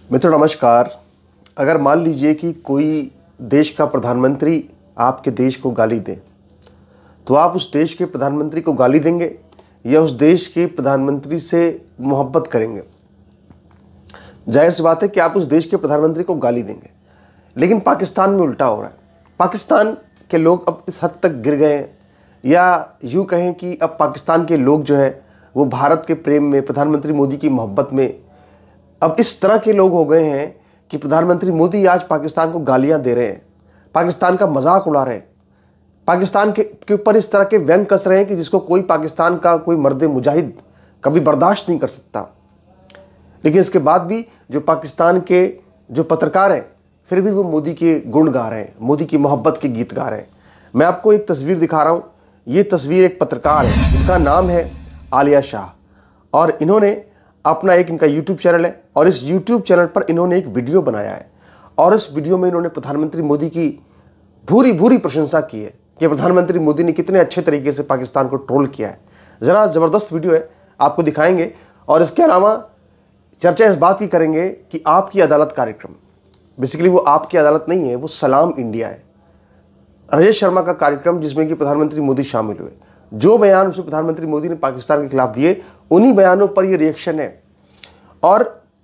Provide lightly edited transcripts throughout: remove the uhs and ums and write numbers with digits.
मित्रों नमस्कार। अगर मान लीजिए कि कोई देश का प्रधानमंत्री आपके देश को गाली दे, तो आप उस देश के प्रधानमंत्री को गाली देंगे या उस देश के प्रधानमंत्री से मोहब्बत करेंगे? जाहिर सी बात है कि आप उस देश के प्रधानमंत्री को गाली देंगे। लेकिन पाकिस्तान में उल्टा हो रहा है। पाकिस्तान के लोग अब इस हद तक गिर गए हैं, या यूँ कहें कि अब पाकिस्तान के लोग जो है वो भारत के प्रेम में, प्रधानमंत्री मोदी की मोहब्बत में अब इस तरह के लोग हो गए हैं कि प्रधानमंत्री मोदी आज पाकिस्तान को गालियां दे रहे हैं, पाकिस्तान का मजाक उड़ा रहे हैं, पाकिस्तान के ऊपर इस तरह के व्यंग कस रहे हैं कि जिसको कोई पाकिस्तान का कोई मर्द मुजाहिद कभी बर्दाश्त नहीं कर सकता। लेकिन इसके बाद भी जो पाकिस्तान के जो पत्रकार हैं फिर भी वो मोदी के गुण गा रहे हैं, मोदी की मोहब्बत के गीत गा रहे हैं। मैं आपको एक तस्वीर दिखा रहा हूँ। ये तस्वीर एक पत्रकार है जिनका नाम है आलिया शाह, और इन्होंने अपना एक इनका यूट्यूब चैनल है और इस यूट्यूब चैनल पर इन्होंने एक वीडियो बनाया है और इस वीडियो में इन्होंने प्रधानमंत्री मोदी की भूरी भूरी प्रशंसा की है कि प्रधानमंत्री मोदी ने कितने अच्छे तरीके से पाकिस्तान को ट्रोल किया है। ज़रा ज़बरदस्त वीडियो है, आपको दिखाएंगे। और इसके अलावा चर्चा इस बात की करेंगे कि आपकी अदालत कार्यक्रम, बेसिकली वो आपकी अदालत नहीं है, वो सलाम इंडिया है, राजेश शर्मा का कार्यक्रम जिसमें कि प्रधानमंत्री मोदी शामिल हुए। जो बयान उसमें प्रधानमंत्री मोदी ने पाकिस्तान के खिलाफ दिए, उन्हीं बयानों पर ये रिएक्शन है। और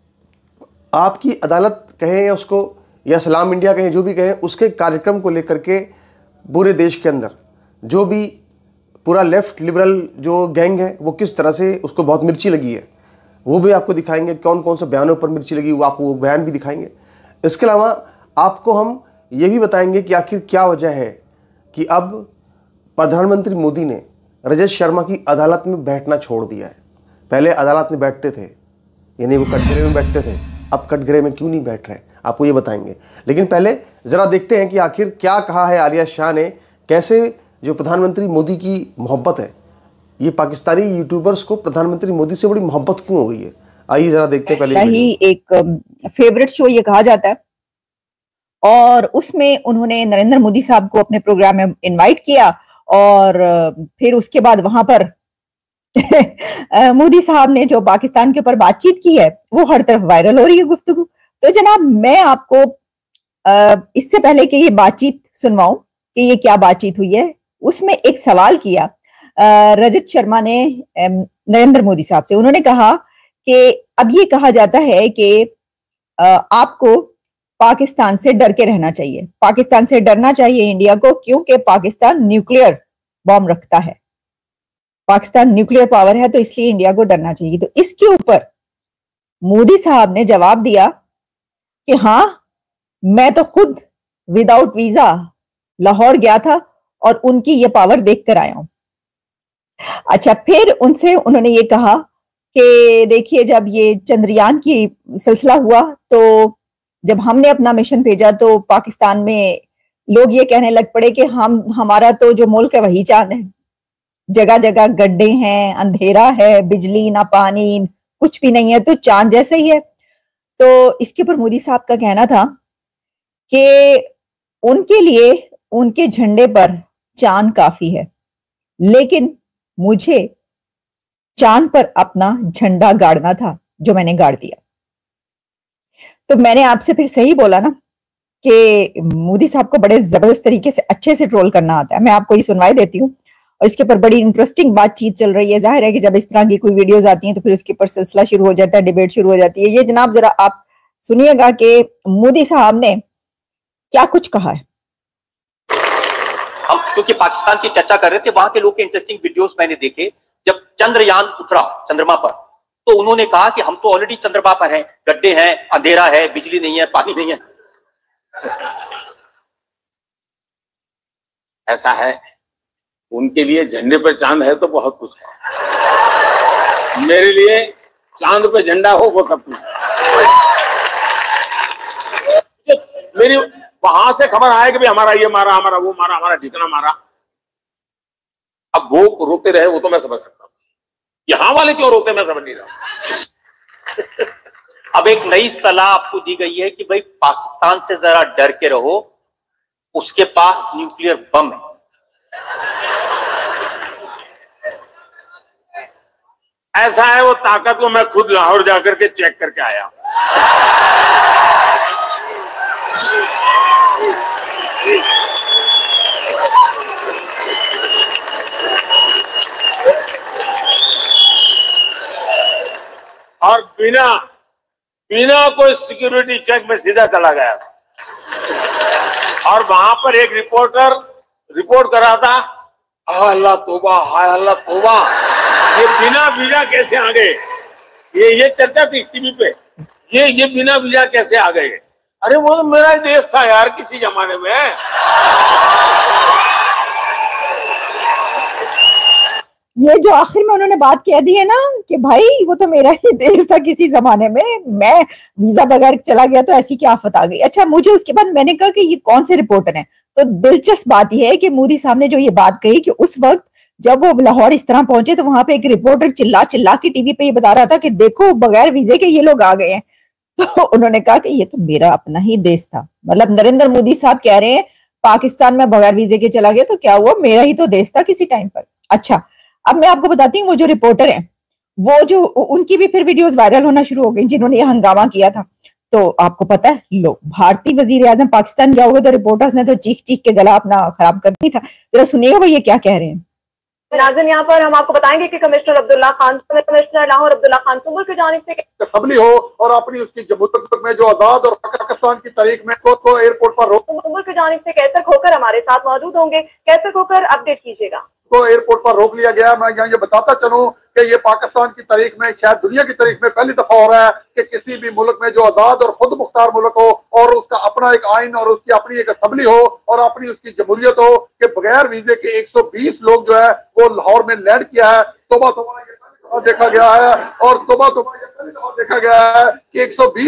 आपकी अदालत कहें या उसको, या सलाम इंडिया कहें, जो भी कहें, उसके कार्यक्रम को लेकर के पूरे देश के अंदर जो भी पूरा लेफ्ट लिबरल जो गैंग है वो किस तरह से उसको बहुत मिर्ची लगी है, वो भी आपको दिखाएंगे। कौन कौन से बयानों पर मिर्ची लगी वो आपको वो बयान भी दिखाएंगे। इसके अलावा आपको हम ये भी बताएंगे कि आखिर क्या वजह है कि अब प्रधानमंत्री मोदी ने राजेश शर्मा की अदालत में बैठना छोड़ दिया है। पहले अदालत में बैठते थे, यानी वो कटघरे में बैठते थे, अब कटघरे में क्यों नहीं बैठ रहे, आपको ये बताएंगे। लेकिन पहले ज़रा देखते हैं कि आखिर क्या कहा है आलिया शाह ने, कैसे जो प्रधानमंत्री मोदी की मोहब्बत है, ये पाकिस्तानी यूट्यूबर्स को प्रधानमंत्री मोदी से बड़ी मोहब्बत क्यों हो गई है। आइए ज़रा देखते हैं। पहले ही एक फेवरेट शो ये कहा जाता है और उसमें उन्होंने नरेंद्र मोदी साहब को अपने प्रोग्राम में इनवाइट किया और फिर उसके बाद वहां पर मोदी साहब ने जो पाकिस्तान के ऊपर बातचीत की है वो हर तरफ वायरल हो रही है गुफ्तगू। तो जनाब, मैं आपको इससे पहले कि ये बातचीत सुनवाऊं कि ये क्या बातचीत हुई है, उसमें एक सवाल किया रजत शर्मा ने नरेंद्र मोदी साहब से। उन्होंने कहा कि अब ये कहा जाता है कि आपको पाकिस्तान से डर के रहना चाहिए, पाकिस्तान से डरना चाहिए इंडिया को, क्योंकि पाकिस्तान न्यूक्लियर बॉम्ब रखता है, पाकिस्तान न्यूक्लियर पावर है, तो इसलिए इंडिया को डरना चाहिए। तो इसके ऊपर मोदी साहब ने जवाब दिया कि हाँ, मैं तो खुद विदाउट वीजा लाहौर गया था और उनकी ये पावर देख कर आया हूं। अच्छा, फिर उनसे उन्होंने ये कहा कि देखिए, जब ये चंद्रयान की सिलसिला हुआ तो जब हमने अपना मिशन भेजा तो पाकिस्तान में लोग ये कहने लग पड़े कि हमारा तो जो मुल्क है वही चांद है, जगह जगह गड्ढे हैं, अंधेरा है, बिजली ना पानी, कुछ भी नहीं है, तो चांद जैसे ही है। तो इसके ऊपर मोदी साहब का कहना था कि उनके लिए उनके झंडे पर चांद काफी है, लेकिन मुझे चांद पर अपना झंडा गाड़ना था, जो मैंने गाड़ दिया। तो मैंने आपसे फिर सही बोला ना कि मोदी साहब को बड़े जबरदस्त तरीके से अच्छे से ट्रोल करना आता है। मैं आपको ये सुनवाई देती हूँ और इसके ऊपर बड़ी इंटरेस्टिंग बातचीत चल रही है। जाहिर है कि जब इस तरह की कोई वीडियोस आती हैं तो फिर उसके ऊपर सिलसिला शुरू हो जाता है, डिबेट शुरू हो जाती है। ये जनाब जरा आप सुनिएगा कि मोदी साहब ने क्या कुछ कहा है। हम क्योंकि पाकिस्तान की चर्चा कर रहे थे, वहां के लोग के इंटरेस्टिंग वीडियोस मैंने देखे। जब चंद्रयान उतरा चंद्रमा पर तो उन्होंने कहा कि हम तो ऑलरेडी चंद्रमा पर हैं, गड्ढे हैं, अंधेरा है, बिजली नहीं है, पानी नहीं है। ऐसा है, उनके लिए झंडे पर चांद है तो बहुत कुछ है, मेरे लिए चांद पे झंडा हो वो सब कुछ है। मेरी वहां से खबर आए कि भी हमारा ये मारा, हमारा वो मारा, हमारा ठिकाना मारा, अब वो रोते रहे वो तो मैं समझ सकता हूं, यहां वाले क्यों रोते मैं समझ नहीं रहा। अब एक नई सलाह आपको दी गई है कि भाई पाकिस्तान से जरा डर के रहो, उसके पास न्यूक्लियर बम है। ऐसा है, वो ताकत को मैं खुद लाहौर जाकर के चेक करके आया। और बिना कोई सिक्योरिटी चेक में सीधा चला गया और वहां पर एक रिपोर्टर रिपोर्ट कर रहा था, हाय अल्लाह तौबा, हाय अल्लाह तौबा, ये बिना वीजा कैसे आ गए? ये चर्चा थी टीवी पे, ये बिना वीजा कैसे आ गए? अरे वो तो मेरा ही देश था यार किसी जमाने में। ये जो आखिर में उन्होंने बात कह दी है ना कि भाई वो तो मेरा ही देश था किसी जमाने में, मैं वीजा बगैर चला गया तो ऐसी क्या आफत आ गई। अच्छा, मुझे उसके बाद मैंने कहा कि ये कौन से रिपोर्टर हैं, तो दिलचस्प बात यह है कि मोदी साहब ने जो ये बात कही कि उस वक्त जब वो लाहौर इस तरह पहुंचे तो वहां पे एक रिपोर्टर चिल्ला चिल्ला के टीवी पे ये बता रहा था कि देखो बगैर वीजे के ये लोग आ गए हैं। तो उन्होंने कहा कि ये तो मेरा अपना ही देश था। मतलब नरेंद्र मोदी साहब कह रहे हैं पाकिस्तान में बगैर वीजे के चला गया तो क्या हुआ, मेरा ही तो देश था किसी टाइम पर। अच्छा, अब मैं आपको बताती हूँ वो जो रिपोर्टर हैं वो जो उनकी भी फिर वीडियोस वायरल होना शुरू हो गई जिन्होंने ये हंगामा किया था। तो आपको पता है, लो भारतीय वजीर आजम पाकिस्तान गया होगा तो रिपोर्टर्स ने तो चीख चीख के गला अपना खराब कर दिया था। जरा सुनिएगा वो ये क्या कह रहे हैं। नाज़रीन, यहाँ पर हम आपको बताएंगे कि कमिश्नर अब्दुल्ला खान, कमिश्नर लाहौर अब्दुल्ला खान सुंबुल की जानिब से असम्बली हो और अपनी उसकी जम्मू तक में जो आजाद और पाकिस्तान की तारीख में को एयरपोर्ट पर रोक, सुंबुल की जानिब से कैसर खोकर हमारे साथ मौजूद होंगे। कैसर खोकर अपडेट कीजिएगा। को एयरपोर्ट पर रोक लिया गया। मैं यहाँ ये बताता चलूं कि ये पाकिस्तान की तारीख में, शायद दुनिया की तारीख में पहली दफा हो रहा है कि किसी भी मुल्क में जो आजाद और खुद मुख्तार मुल्क हो और उसका अपना एक आइन और उसकी अपनी एक असम्बली हो और अपनी उसकी जमहूरियत हो, कि बगैर वीजे के 120 लोग जो है वो लाहौर में लैंड किया है। तोबा तोबा देखा गया है और तोबा तोबा देखा गया है कि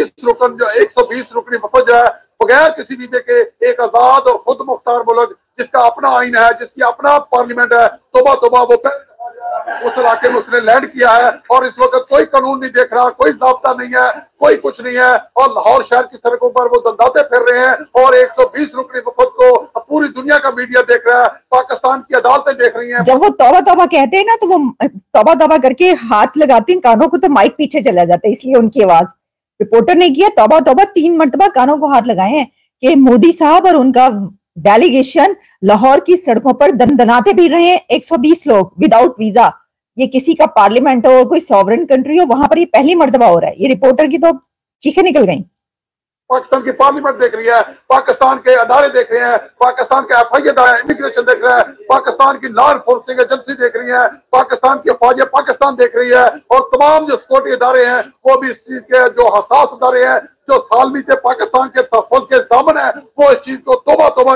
120 रुकनी वफद जो है बगैर किसी वीजे के एक आजाद और खुद मुख्तार मुल्क जिसका अपना आइन है, जिसकी अपना पार्लियामेंट है, तोबा तोबा वो उस इलाके में उसने लैंड किया है। और इस वक्त कोई कानून नहीं देख रहा, कोई ज़ाब्ता नहीं है, कोई कुछ नहीं है और लाहौर शहर की सड़कों पर वो दंदाते फिर रहे हैं और 120 रुकनी वफद को पूरी दुनिया का मीडिया देख रहा है, पाकिस्तान की अदालतें देख रही हैं। जब वो तौबा तौबा कहते हैं ना तो वो तौबा तौबा करके हाथ लगाते हैं कानों को तो माइक पीछे चला जाता है, इसलिए उनकी आवाज। रिपोर्टर ने किया तौबा तौबा 3 मरतबा कानों को हाथ लगाए हैं कि मोदी साहब और उनका डेलीगेशन लाहौर की सड़कों पर दंदनाते भी रहे हैं। 120 लोग विदाउट वीजा, ये किसी का पार्लियामेंट हो और कोई सॉवरेन कंट्री हो, वहां पर ये पहली मर्तबा हो रहा है। ये रिपोर्टर की तो चीखें निकल गई। पाकिस्तान की पार्लियामेंट देख रही है, पाकिस्तान के अदारे देख रहे हैं, पाकिस्तान के एफआई अदारे इमिग्रेशन देख रहा है, पाकिस्तान की लॉ एनफोर्सिंग एजेंसी देख रही है, पाकिस्तान की फौज पाकिस्तान देख रही है और तमाम जो सिक्योरिटी अदारे हैं वो भी इस चीज के जो हसास अदारे हैं जो सालमी से पाकिस्तान के तहफ़्फ़ुज़ के दामन है वो इस चीज को तोबा तोबा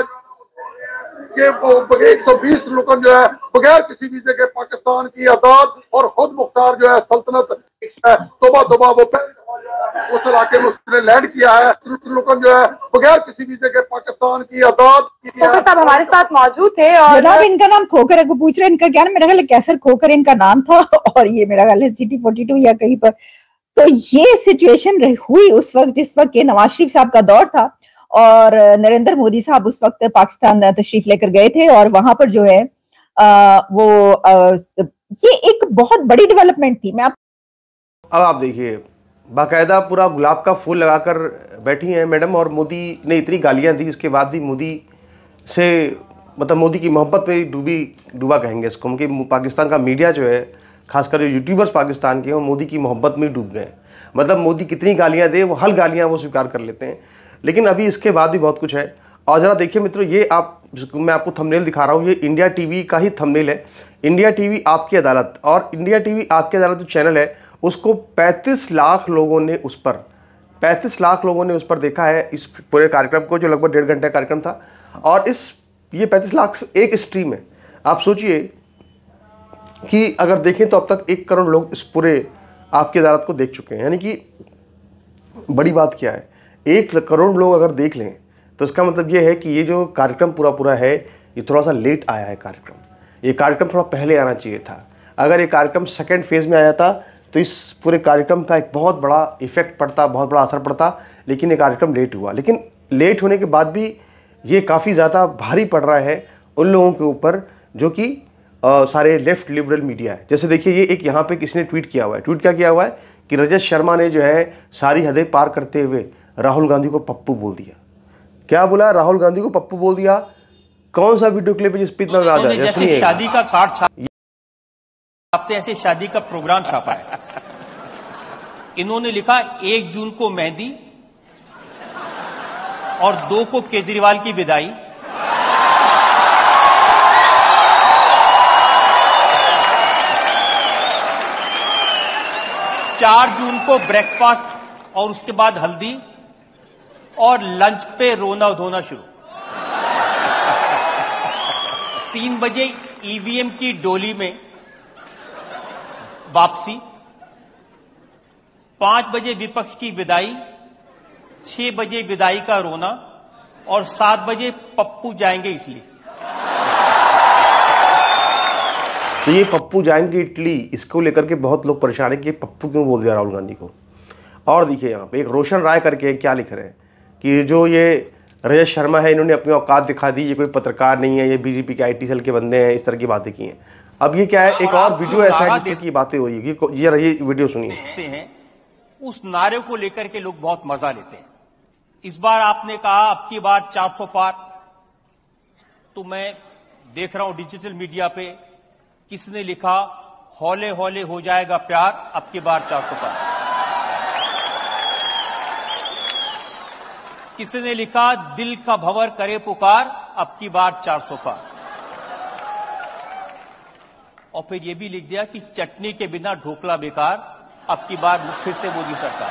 कि वो 120 लोगों जो है बगैर किसी वीजे के पाकिस्तान की आजाद और खुद मुख्तार जो है सल्तनत तोबा तोबा वो उस इलाके में उसने लैंड किया है। लोगों जो है बगैर किसी वीजे के पाकिस्तान की आजाद साहब हमारे साथ मौजूद थे और जनाब इनका नाम खोकर है, को पूछ रहे हैं इनका क्या नाम, मेरा ख्याल है कैसर खोकर इनका नाम था और ये मेरा ख्याल है सिटी 42 या कहीं पर। तो ये सिचुएशन हुई उस वक्त जिस वक्त ये नवाज शरीफ साहब का दौर था और नरेंद्र मोदी साहब उस वक्त पाकिस्तान तशरीफ लेकर गए थे और वहां पर जो है ये एक बहुत बड़ी डेवलपमेंट थी। अब आप देखिए बाकायदा पूरा गुलाब का फूल लगाकर बैठी हैं मैडम और मोदी ने इतनी गालियां दी, इसके बाद भी मोदी से मतलब मोदी की मोहब्बत में डूबा कहेंगे इसको, क्योंकि पाकिस्तान का मीडिया जो है खासकर जो यूट्यूबर्स पाकिस्तान के हैं वो मोदी की मोहब्बत में डूब गए। मतलब मोदी कितनी गालियां दे वो हर गालियां वो स्वीकार कर लेते हैं, लेकिन अभी इसके बाद भी बहुत कुछ है। और ज़रा देखिए मित्रों, ये मैं आपको थंबनेल दिखा रहा हूँ, ये इंडिया टीवी का ही थंबनेल है। इंडिया टीवी आपकी अदालत, और इंडिया टीवी आपकी अदालत जो चैनल है उसको 35 लाख लोगों ने उस पर देखा है इस पूरे कार्यक्रम को, जो लगभग 1.5 घंटे कार्यक्रम था। और ये 35 लाख एक स्ट्रीम है। आप सोचिए कि अगर देखें तो अब तक 1 करोड़ लोग इस पूरे आपकी अदालत को देख चुके हैं। यानी कि बड़ी बात क्या है, 1 करोड़ लोग अगर देख लें तो इसका मतलब ये है कि ये जो कार्यक्रम पूरा है ये थोड़ा सा लेट आया है। ये कार्यक्रम थोड़ा पहले आना चाहिए था। अगर ये कार्यक्रम सेकेंड फेज़ में आया था तो इस पूरे कार्यक्रम का एक बहुत बड़ा इफेक्ट पड़ता, बहुत बड़ा असर पड़ता, लेकिन ये कार्यक्रम लेट हुआ। लेकिन लेट होने के बाद भी ये काफ़ी ज़्यादा भारी पड़ रहा है उन लोगों के ऊपर जो कि सारे लेफ्ट लिबरल मीडिया है। जैसे देखिए ये एक यहाँ पे किसी ने ट्वीट किया हुआ है। ट्वीट क्या किया हुआ है कि रजत शर्मा ने जो है सारी हदें पार करते हुए राहुल गांधी को पप्पू बोल दिया। क्या बोला? राहुल गांधी को पप्पू बोल दिया। कौन सा वीडियो क्लिप है जिस पे इतना विवाद है? जैसे शादी का कार्ड छापते ऐसे शादी का प्रोग्राम छापा है। इन्होंने लिखा 1 जून को मेहंदी और 2 को केजरीवाल की विदाई, 4 जून को ब्रेकफास्ट और उसके बाद हल्दी और लंच पे रोना धोना शुरू, 3 बजे ईवीएम की डोली में वापसी, 5 बजे विपक्ष की विदाई, 6 बजे विदाई का रोना और 7 बजे पप्पू जाएंगे इटली। तो ये पप्पू जाएंगे इटली, इसको लेकर के बहुत लोग परेशान है कि पप्पू क्यों बोल दिया राहुल गांधी को। और देखिए यहाँ पे एक रोशन राय करके क्या लिख रहे हैं कि जो ये रजत शर्मा है, इन्होंने अपनी औकात दिखा दी, ये कोई पत्रकार नहीं है, ये बीजेपी के IT सेल के बंदे हैं, इस तरह की बातें की हैं। अब ये क्या है, एक और वीडियो ऐसा है जिस की बातें हो रही है, ये वीडियो सुनिए। उस नारे को लेकर के लोग बहुत मजा लेते हैं। इस बार आपने कहा अब की बार 400 पार, तो मैं देख रहा हूं डिजिटल मीडिया पे किसने लिखा हौले हौले हो जाएगा प्यार, अब की बार 400 पार। किसने लिखा दिल का भंवर करे पुकार, अब की बार 400 पार। और फिर यह भी लिख दिया कि चटनी के बिना ढोकला बेकार, अब की बार फिर से मोदी सरकार।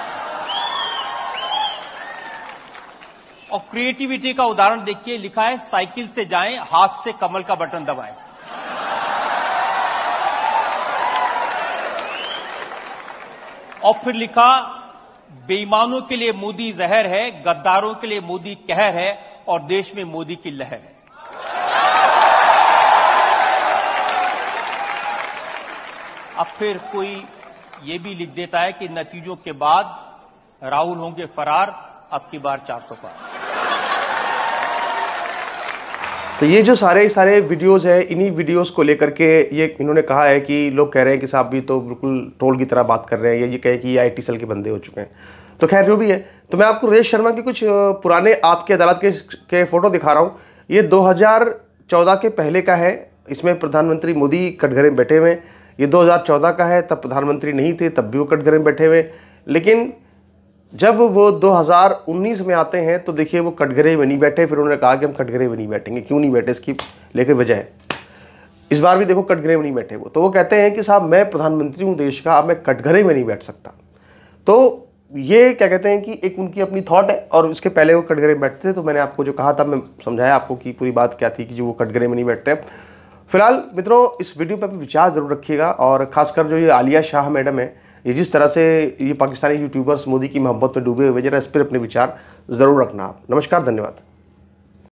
और क्रिएटिविटी का उदाहरण देखिए, लिखा है साइकिल से जाएं, हाथ से कमल का बटन दबाएं। और फिर लिखा बेईमानों के लिए मोदी जहर है, गद्दारों के लिए मोदी कहर है और देश में मोदी की लहर है। अब फिर कोई ये भी लिख देता है कि नतीजों के बाद राहुल होंगे फरार, अब की बार 400 पार। तो ये जो सारे वीडियोस है, इन्हीं वीडियोस को लेकर के ये इन्होंने कहा है कि लोग कह रहे हैं कि साहब भी तो बिल्कुल ट्रोल की तरह बात कर रहे हैं, ये कहे कि ये IT सेल के बंदे हो चुके हैं। तो खैर जो भी है, तो मैं आपको रजत शर्मा के कुछ पुराने आपकी अदालत के फोटो दिखा रहा हूँ। ये 2014 के पहले का है, इसमें प्रधानमंत्री मोदी कटघरे में बैठे हुए। ये 2014 का है, तब प्रधानमंत्री नहीं थे, तब भी वो कटघरे में बैठे हुए। लेकिन जब वो 2019 में आते हैं तो देखिए वो कटघरे में नहीं बैठे। फिर उन्होंने कहा कि हम कटघरे में नहीं बैठेंगे। क्यों नहीं बैठे, इसकी लेकर वजह है। इस बार भी देखो कटघरे में नहीं बैठे वो। तो वो कहते हैं कि साहब मैं प्रधानमंत्री हूँ देश का, अब मैं कटघरे में नहीं बैठ सकता। तो ये क्या कहते हैं कि एक उनकी अपनी थॉट है, और इसके पहले वो कटघरे में बैठते थे। तो मैंने आपको जो कहा था, मैं समझाया आपको कि पूरी बात क्या थी कि जो वो कटघरे में नहीं बैठते। फिलहाल मित्रों, इस वीडियो पर विचार जरूर रखिएगा, और खासकर जो ये आलिया शाह मैडम है, ये जिस तरह से ये पाकिस्तानी यूट्यूबर्स मोदी की मोहब्बत में डूबे हुए, जरा इस पर अपने विचार जरूर रखना आप। नमस्कार, धन्यवाद।